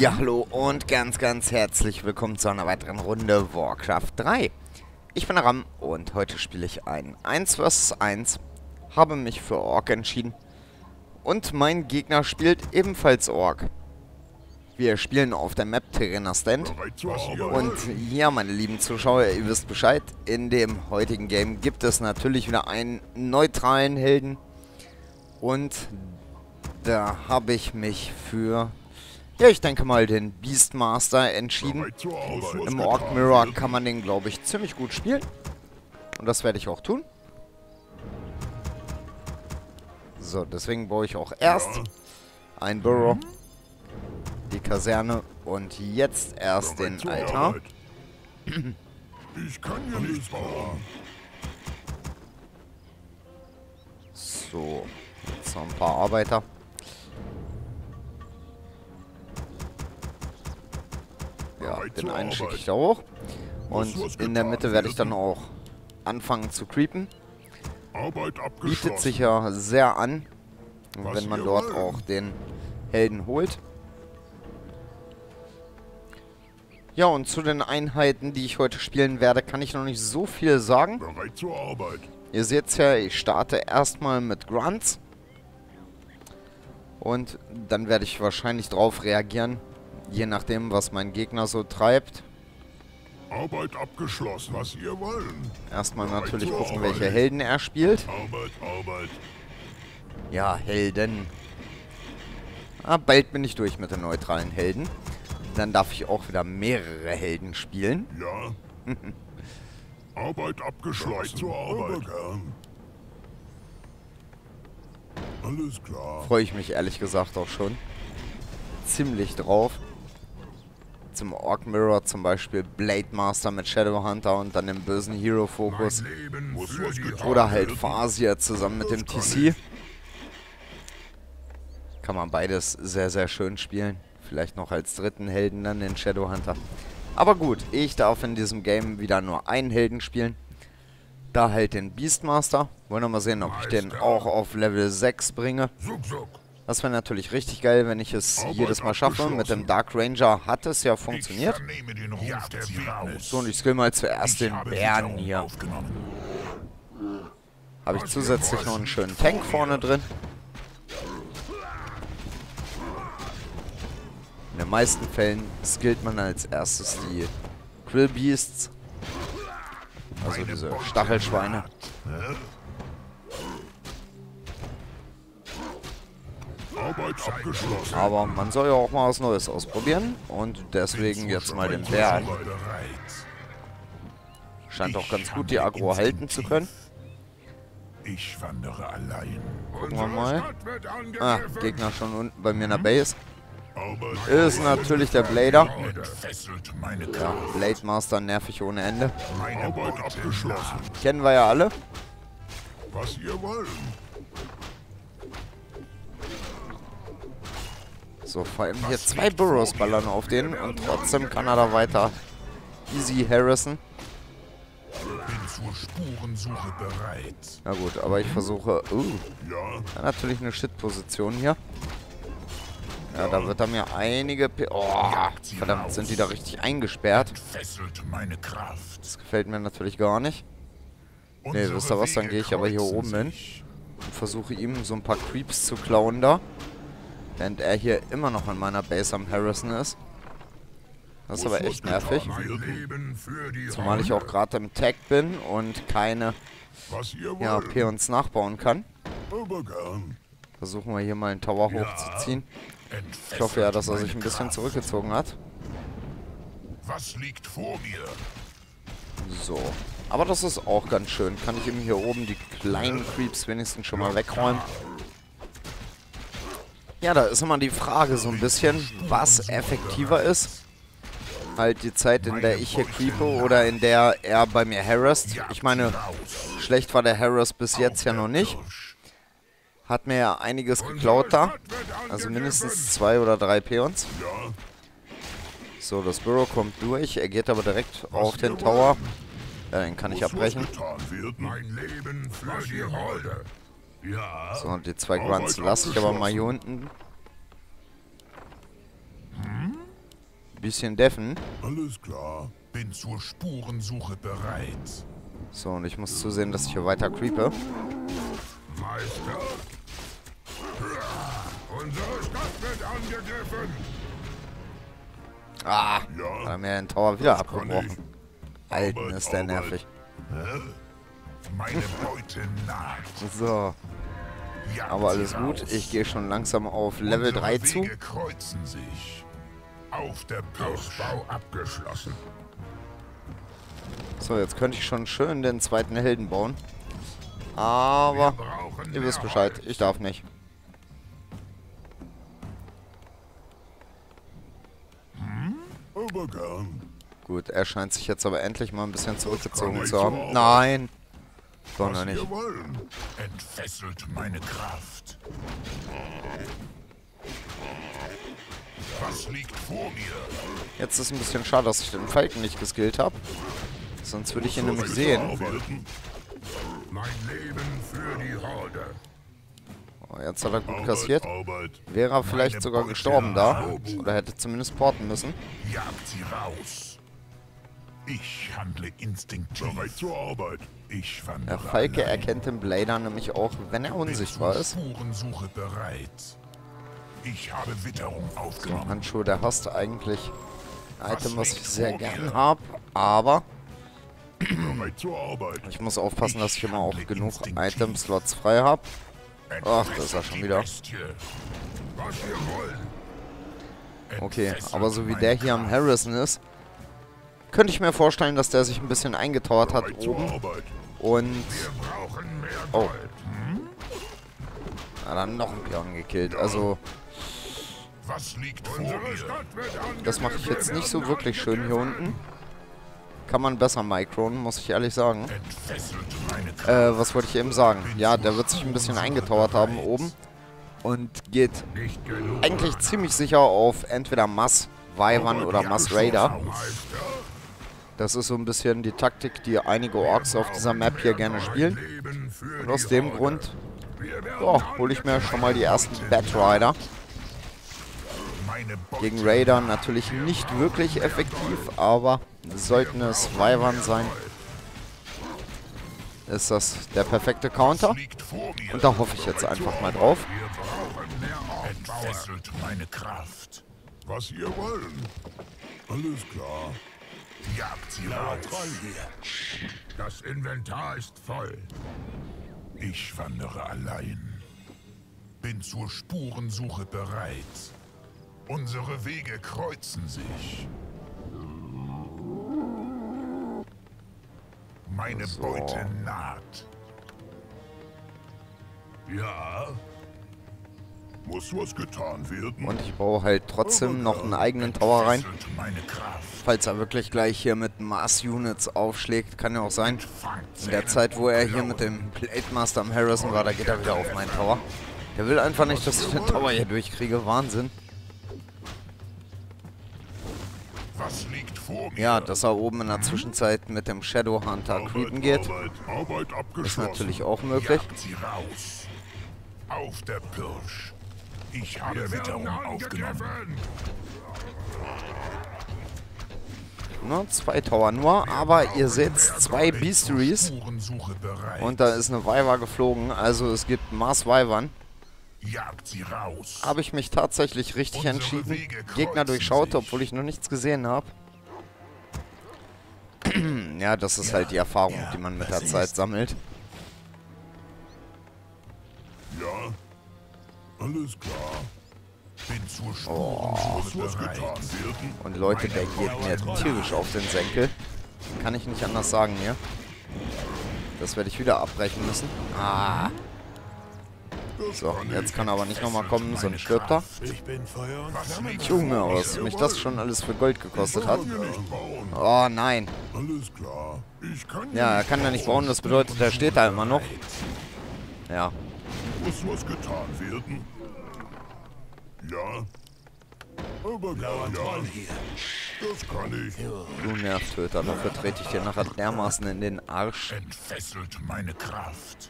Ja, hallo und ganz herzlich willkommen zu einer weiteren Runde Warcraft 3. Ich bin Aram und heute spiele ich ein 1 vs 1, habe mich für Ork entschieden und mein Gegner spielt ebenfalls Ork. Wir spielen auf der Map Terrena Stand und ja, meine lieben Zuschauer, ihr wisst Bescheid, in dem heutigen Game gibt es natürlich wieder einen neutralen Helden und da habe ich mich für... ja, ich denke mal den Beastmaster entschieden. Im Orc Mirror kann man den, glaube ich, ziemlich gut spielen. Und das werde ich auch tun. So, deswegen baue ich auch erst ein Burrow, die Kaserne und jetzt erst den Altar. Ich kann ja nichts bauen. So, jetzt noch ein paar Arbeiter. Ja, den einen schicke ich da hoch. Und in der Mitte werde ich dann auch anfangen zu creepen. Bietet sich ja sehr an, wenn man dort auch den Helden holt. Ja, und zu den Einheiten, die ich heute spielen werde, kann ich noch nicht so viel sagen. Bereit zur Arbeit. Ihr seht ja, ich starte erstmal mit Grunts. Und dann werde ich wahrscheinlich drauf reagieren, je nachdem, was mein Gegner so treibt. Arbeit abgeschlossen, was ihr wollen. Erstmal natürlich gucken, welche Helden er spielt. Arbeit. Ja, Helden. Ah, bald bin ich durch mit den neutralen Helden. Dann darf ich auch wieder mehrere Helden spielen. Ja. Arbeit abgeschlossen. Zur Arbeit. Alles klar. Freue ich mich ehrlich gesagt auch schon ziemlich drauf. Zum Orc Mirror zum Beispiel Blade Master mit Shadowhunter und dann den bösen Hero Fokus. Oder halt Farseer zusammen mit dem TC. Kann man beides sehr schön spielen. Vielleicht noch als dritten Helden dann den Shadowhunter. Aber gut, ich darf in diesem Game wieder nur einen Helden spielen. Da halt den Beastmaster. Wollen wir mal sehen, ob ich den auch auf Level 6 bringe. Das wäre natürlich richtig geil, wenn ich es jedes Mal schaffe. Mit dem Dark Ranger hat es ja funktioniert. So, und ich skill mal zuerst den Bären hier. Habe ich zusätzlich noch einen schönen Tank vorne drin. In den meisten Fällen skillt man als erstes die Krill Beasts. Also diese Stachelschweine. Aber man soll ja auch mal was Neues ausprobieren. Und deswegen jetzt mal den Bären. Scheint auch ganz gut die Aggro halten zu können. Ich wandere allein. Gucken wir mal. Ah, Gegner schon unten bei mir in der Base. Ist natürlich der Blader. Ja, Blade Master nervig ohne Ende. Kennen wir ja alle. Was ihr wollt. So, vor allem hier 2 Burrows ballern auf den und trotzdem kann er da weiter easy harassen. Bin zur Spurensuche bereit. Na gut, aber ich versuche... ja, natürlich eine Shit-Position hier. Ja, da wird er mir einige... verdammt, sind die da richtig eingesperrt. Das gefällt mir natürlich gar nicht. Ne, wisst ihr was, dann gehe ich aber hier oben hin und versuche ihm so ein paar Creeps zu klauen da. Während er hier immer noch an meiner Base am Harassen ist. Das ist aber echt nervig. Zumal ich auch gerade im Tag bin und keine Peons nachbauen kann. Versuchen wir hier mal einen Tower hochzuziehen. Ich hoffe ja, dass er sich ein bisschen zurückgezogen hat. Was liegt vor mir? So. Aber das ist auch ganz schön. Kann ich ihm hier oben die kleinen Creeps wenigstens schon mal wegräumen. Ja, da ist immer die Frage so ein bisschen, was effektiver ist. Halt die Zeit, in der ich hier creepe oder in der er bei mir harasst. Ich meine, schlecht war der Harass bis jetzt ja noch nicht. Hat mir ja einiges geklaut da. Also mindestens 2 oder 3 Peons. So, das Burrow kommt durch. Er geht aber direkt auf den Tower. Ja, den kann ich abbrechen. So, und die 2 Grunts lasse ich aber mal hier unten. bisschen deffen. Alles klar. Bin zur Spurensuche bereit. So, und ich muss zusehen, dass ich hier weiter creepe. Meister. Unsere Stadt wird angegriffen. Ah, Ja, hat er mir den Tower wieder das kann abgebrochen. ich. Alten Arbeit, ist der Arbeit. nervig. Meine Beute naht. So, Jagt aber alles sie gut. raus. Ich gehe schon langsam auf Level Unsere 3 zu. Wege kreuzen sich. Auf der Pirschbau abgeschlossen. So, jetzt könnte ich schon schön den zweiten Helden bauen. Wir Aber brauchen ihr wisst mehr Bescheid, Holz. ich darf nicht. Aber gern. Gut, er scheint sich jetzt aber endlich mal ein bisschen zurückgezogen nicht zu haben. so. Nein! Doch noch Was nicht. wir wollen. Entfesselt meine Kraft. Was liegt vor mir? Jetzt ist ein bisschen schade, dass ich den Falken nicht geskillt habe. Sonst würde ich ihn nämlich sehen. Arbeiten. Mein Leben für die Horde. Oh, jetzt hat er gut Arbeit, kassiert. Arbeit. Wäre er vielleicht sogar gestorben da. Oder hätte zumindest porten müssen. Jagt sie raus. Ich handle instinktiv. Bereit zur Arbeit. Ich Der wandere Falke allein. erkennt den Blader nämlich auch, wenn er Bin unsichtbar zur ist. Spurensuche bereit. Ich habe Witterung So, aufgenommen. Handschuh, der hasst eigentlich ein Item, was ich sehr gern habe. Aber Bereit zur Arbeit. ich muss aufpassen, dass ich immer auch genug Item-Slots frei habe. Ach, da ist er schon wieder. Bestie. Was wir wollen. Okay, Entfesselt aber so wie meine der hier am Kraft. Harrison ist, könnte ich mir vorstellen, dass der sich ein bisschen eingetauert hat Bereit zur oben. Arbeit. Und Wir brauchen mehr Oh. Gold. hat dann noch einen Pion gekillt. Also, Was liegt vor Unsere mir? Stadt wird angegriffen. das mache ich jetzt nicht so wirklich schön hier unten. Kann man besser micronen, muss ich ehrlich sagen. Entfesselt meine Kraft. Was wollte ich eben sagen? Ja, der wird sich ein bisschen eingetauert haben oben. Und geht Nicht genug. eigentlich ziemlich sicher auf entweder Mass Wyvern oder Mass Raider. Das ist so ein bisschen die Taktik, die einige Orks auf dieser Map hier gerne spielen. Leben für Und aus die dem Horde. Grund Wir werden hole ich mir schon mal die ersten Bat Rider. meine Beute Gegen Raider natürlich nicht wirklich effektiv, aber sollten es Wyvern sein, ist das der perfekte Counter. liegt vor mir. Und da hoffe ich jetzt einfach mal drauf. Wir brauchen mehr Aufbauer. Entfesselt meine Kraft. Was ihr wollen. Alles klar. Jagt sie raus. Das Inventar ist voll. Ich wandere allein. Bin zur Spurensuche bereit. Unsere Wege kreuzen sich. Meine So. Beute naht. Ja. Muss was getan werden. Und ich baue halt trotzdem noch einen eigenen Tower rein. Entfesselt meine Kraft. Falls er wirklich gleich hier mit Mars-Units aufschlägt, kann ja auch sein. Fangt In der Zeit, wo er hier mit dem Plate Master am Harrison war, da geht er wieder auf meinen Tower. Der will einfach nicht, dass ich den Tower hier durchkriege. Wahnsinn. Was liegt vor mir? Ja, dass er oben in der Zwischenzeit mit dem Shadow Hunter creepen geht, Arbeit ist abgeschlossen. natürlich auch möglich. Jagt sie raus. Auf der Pirsch. Ich habe Witterung aufgenommen. Ne, 2 Tower nur, aber ihr seht 2 Beasteries. Spurensuche bereit. Und da ist eine Wyver geflogen, also es gibt Mars Wyvern. Jagt sie raus. Habe ich mich tatsächlich richtig Unsere entschieden. Wege kreuzen Gegner durchschaut, sich. obwohl ich noch nichts gesehen habe. Ja, das ist halt die Erfahrung, die man mit der Zeit sammelt. Ja. Alles klar. Bin zur Muss Spurensuche was bereit. getan werden. Und Leute, der geht mir tierisch auf den Senkel. Kann ich nicht anders sagen hier. Das werde ich wieder abbrechen müssen. Ah. So, jetzt kann er aber nicht nochmal kommen, sonst stirbt er. Ich bin Feuer und Flamme. Junge, was mich das schon alles für Gold gekostet hat. Hier nicht bauen. Oh nein. Alles klar. Ich kann Ja, er kann ja nicht bauen, das bedeutet, er steht da immer noch. Ja. Muss was getan werden. Ja. Aber ja. Das kann ich. Du Nervtöter, dafür trete ich dir nachher dermaßen in den Arsch. Entfesselt meine Kraft.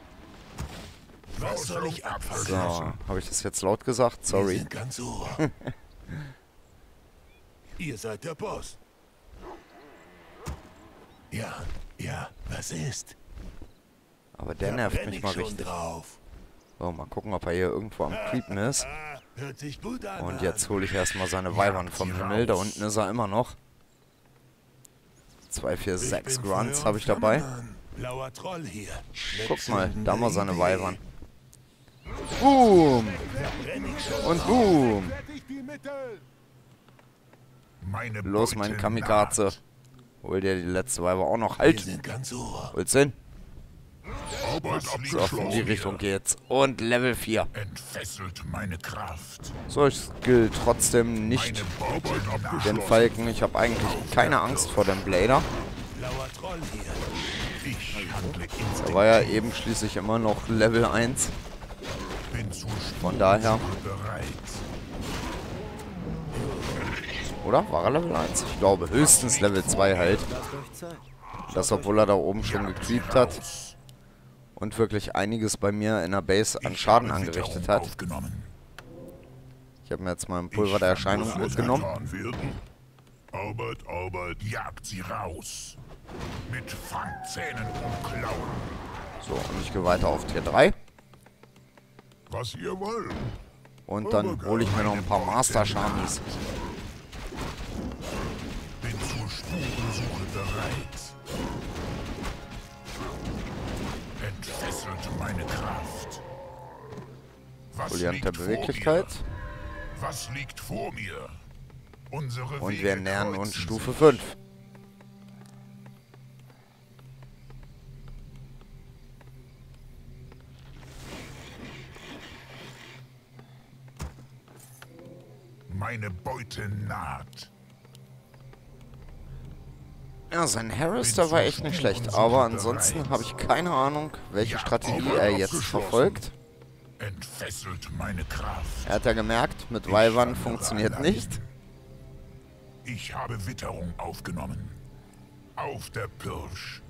Was soll ich abhalten? So, habe ich das jetzt laut gesagt? Sorry. Ganz Ohr. Ihr seid der Boss. Ja, was ist? Aber der nervt mich mal richtig. Drauf. So, mal gucken, ob er hier irgendwo am Creepen ist. Hört sich gut an. Und jetzt hole ich erstmal seine Weibern vom Himmel. Da unten ist er immer noch. 2, 4, 6 Grunts habe ich dabei. Blauer Troll hier. Guck mal, da haben wir seine Weibern. Boom! Und boom! Los, mein Kamikaze. Hol dir die letzte Weiber auch noch. Halt! Hol's hin. So, in die Richtung geht's. Und Level 4. Entfesselt meine Kraft. So, ich skill trotzdem nicht den Falken. Ich habe eigentlich keine Angst vor dem Blader. Blauer Troll hier. Ich handle Er war ja eben schließlich immer noch Level 1. Von daher. Oder? War er Level 1? Ich glaube, höchstens Level 2 halt. Das, obwohl er da oben schon gecreept hat. Und wirklich einiges bei mir in der Base an Schaden angerichtet hat. Ich habe mir jetzt mal ein Pulver der Erscheinung mitgenommen. Albert, jagt sie raus. Mit Fangzähnen und Klauen. So, und ich gehe weiter auf Tier 3. Was ihr wollt. Und dann hole ich mir noch ein paar Master Shamis. Bin zur Spurensuche bereit. Entfesselt meine Kraft. Was Foliante liegt vor Beweglichkeit. mir? Was liegt vor mir? Unsere Und Wege wir nähern uns kreuzen Stufe sich. 5. Meine Beute naht. Ja, sein Harris, der war echt nicht schlecht. Aber ansonsten habe ich keine Ahnung, welche Strategie er jetzt verfolgt. Entfesselt meine Kraft. Er hat ja gemerkt, mit Weibern funktioniert nicht. Ich habe Witterung aufgenommen. Auf der Pirsch.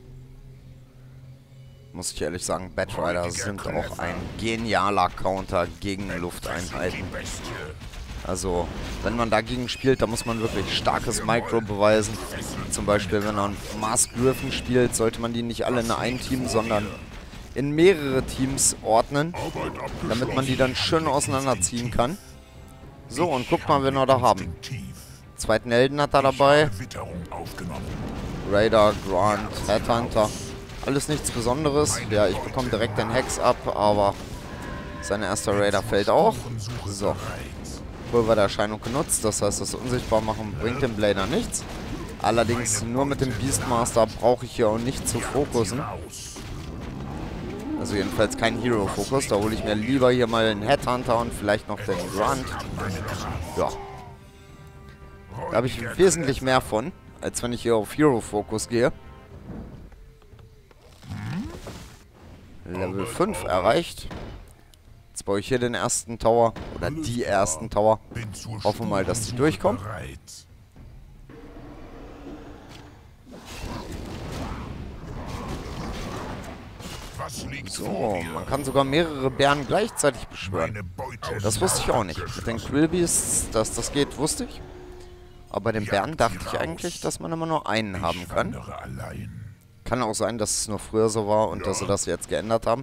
Muss ich ehrlich sagen, Batrider sind auch ein genialer Counter gegen Lufteinheiten. Die Bestie. Also, wenn man dagegen spielt, da muss man wirklich starkes Micro beweisen. Zum Beispiel, wenn man Mars Griffin spielt, sollte man die nicht alle in ein Team, sondern in mehrere Teams ordnen, damit man die dann schön auseinanderziehen kann. So, und guck mal, wen wir da haben. Zweiten Helden hat er dabei. Witterung aufgenommen. Raider, Grunt, Headhunter. Alles nichts Besonderes. Ja, ich bekomme direkt den Hex ab, aber sein erster Raider fällt auch. So. Pulver der Erscheinung genutzt, das heißt, das Unsichtbarmachen bringt dem Blader nichts. Allerdings nur mit dem Beastmaster brauche ich hier auch nicht zu fokussen. Also jedenfalls kein Hero-Fokus, da hole ich mir lieber hier mal den Headhunter und vielleicht noch den Grunt. Ja. Da habe ich wesentlich mehr von, als wenn ich hier auf Hero-Fokus gehe. Level 5 erreicht. Jetzt baue ich hier den ersten Tower, oder die ersten Tower. Hoffen mal, dass die durchkommen. So, man kann sogar mehrere Bären gleichzeitig beschwören. Das wusste ich auch nicht. Mit den Quillbeasts, dass das geht, wusste ich. Aber bei den Bären dachte ich eigentlich, dass man immer nur einen haben kann. Kann auch sein, dass es nur früher so war und dass sie das jetzt geändert haben.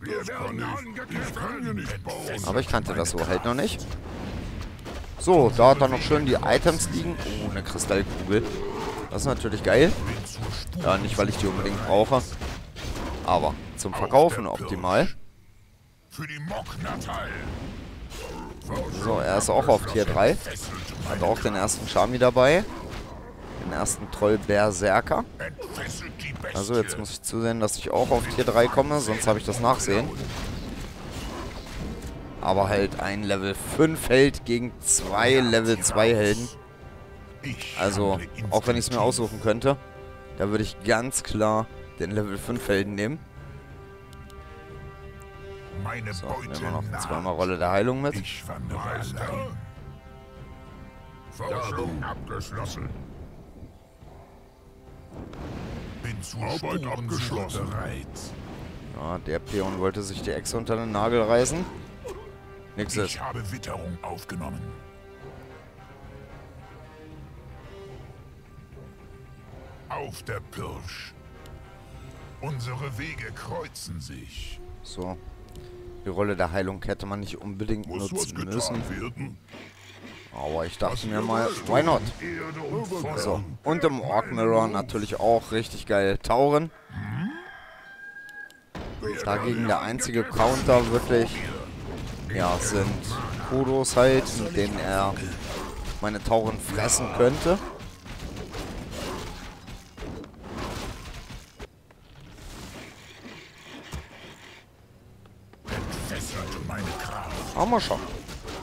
Aber ich kannte das so halt noch nicht. So, da hat er noch schön die Items liegen. Oh, eine Kristallkugel. Das ist natürlich geil. Ja, nicht, weil ich die unbedingt brauche. Aber zum Verkaufen optimal. So, er ist auch auf Tier 3. Hat auch den ersten Shami dabei. Den ersten Troll-Berserker. Also jetzt muss ich zusehen, dass ich auch auf Tier 3 komme, sonst habe ich das Nachsehen. Aber halt ein Level 5 Held gegen 2 Level 2 Helden. Also, auch wenn ich es mir aussuchen könnte, da würde ich ganz klar den Level 5 Helden nehmen. So, nehmen wir noch zweimal Rolle der Heilung mit. Forschung abgeschlossen. Bin zur Arbeit abgeschlossen. bereit. Ja, der Peon wollte sich die Echse unter den Nagel reißen. Nix ist. Ich habe Witterung aufgenommen. Auf der Pirsch. Unsere Wege kreuzen sich. So. Die Rolle der Heilung hätte man nicht unbedingt Muss was nutzen getan müssen. werden? Aber ich dachte mir mal, why not? Erde und Feuer. So. Und im Orc Mirror natürlich auch richtig geil. Tauren. Dagegen der einzige Counter wirklich, ja, sind Kudos halt, mit denen er meine Tauren fressen könnte. Entfesselt meine Kraft. Aber mal schauen.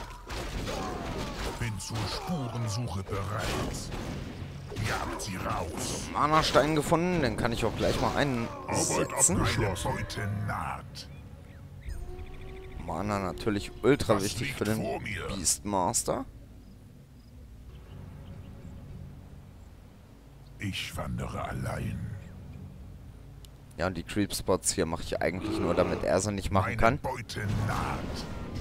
Bin zur Spurensuche bereit. Jagt sie raus. Mana-Stein gefunden, den kann ich auch gleich mal Arbeit einsetzen. Meine Beute naht. Mana natürlich ultra Was wichtig liegt für den vor mir? Beastmaster. Ich wandere allein. Ja, und die Creep-Spots hier mache ich eigentlich nur, damit er sie nicht machen Meine kann. Beute naht.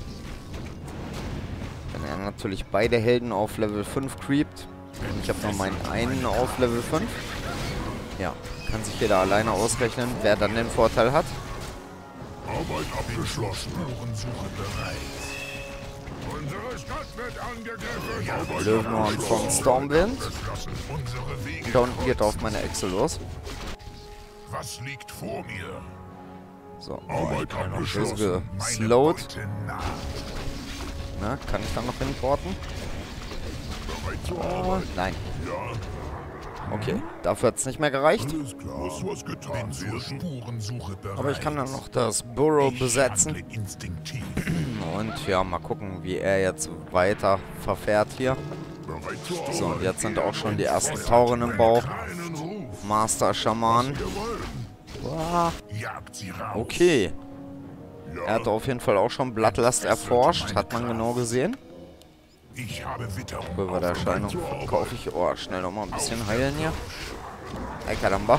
Wenn er natürlich beide Helden auf Level 5 creept. Und ich habe noch meinen einen auf Level 5. Ja, kann sich jeder alleine ausrechnen, wer dann den Vorteil hat. Arbeit abgeschlossen. Spurensuche bereit. Unsere Stadt wird angegriffen. Löwenhorn von Stormwind. Unsere Wege Und da unten geht auf meine Echse los. Was liegt vor mir? So, Arbeit abgeschlossen. geslowt. Beute naht. Na, kann ich dann noch hinporten? Bereit zur Oh, Arbeit? nein. Ja, Okay, dafür hat es nicht mehr gereicht. alles klar. Muss was getan Zur werden? Spurensuche bereit. Aber ich kann dann noch das Burrow Ich besetzen. handle instinktiv. Und ja, mal gucken, wie er jetzt weiter verfährt hier. Bereit zur Arbeit? So, und jetzt sind auch schon die ersten Tauren im Bauch. Einen Ruf. Master Schaman. Wir wollen. Wow. Jagt sie raus. Okay. Ja, Er hat auf jeden Fall auch schon Blattlast erforscht, hat man genau gesehen. Ich habe Witterung. Pulver der Erscheinung verkaufe ich. Oh, schnell noch mal ein bisschen heilen hier. Ey, Kadamba.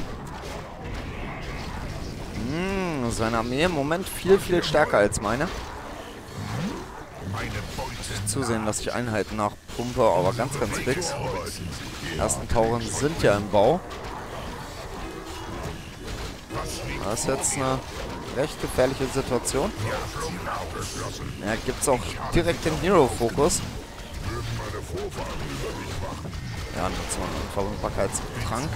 Seine Armee im Moment viel, viel stärker als meine. Meine Beute Zusehen, dass ich Einheiten nachpumpe, aber ganz, ganz fix. Die ersten Tauren sind ja im Bau. Das ist jetzt eine recht gefährliche Situation. Ja, gibt es auch direkt den Hero-Fokus. Ja, nutzen wir einen Verwundbarkeitstrank.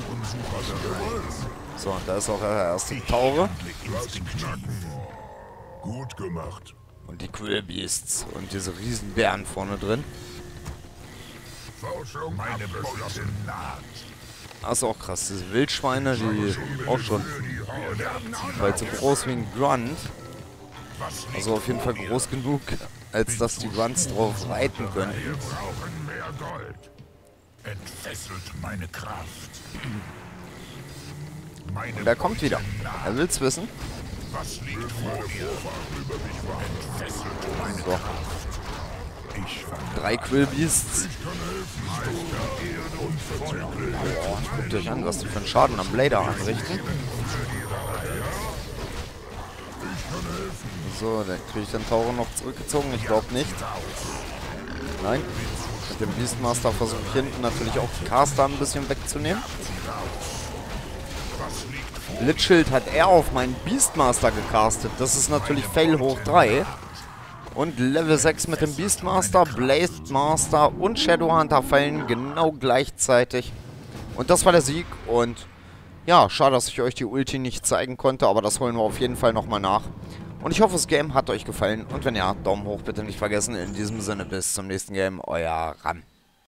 So, da ist auch der erste Taure. gut gemacht. Und die Quillbeasts. Und diese Riesenbären vorne drin. Forschung Meine Beute abgeschlossen. naht. Das ist auch krass. Diese Wildschweine, die auch schon bald so groß wie ein Grunt. Also auf jeden Fall groß genug, als dass die Grunts drauf reiten können. Wir brauchen mehr Gold. Entfesselt meine Kraft. Meine Und er kommt Beute wieder. naht. Er will's wissen. Was liegt vor mir? Entfesselt meine So, Ich wandere 3 Quillbeasts. Boah, guckt euch an, was die für einen Schaden am Blader anrichten. So, dann kriege ich den Tauren noch zurückgezogen. Ich glaube nicht. Nein. Mit dem Beastmaster versuche ich hinten natürlich auch die Caster ein bisschen wegzunehmen. Blitzschild hat er auf meinen Beastmaster gecastet. Das ist natürlich Fail hoch 3. Und Level 6 mit dem Beastmaster, Blastmaster und Shadowhunter fallen genau gleichzeitig. Und das war der Sieg. Und ja, schade, dass ich euch die Ulti nicht zeigen konnte, aber das holen wir auf jeden Fall nochmal nach. Und ich hoffe, das Game hat euch gefallen. Und wenn ja, Daumen hoch bitte nicht vergessen. In diesem Sinne, bis zum nächsten Game. Euer Ram.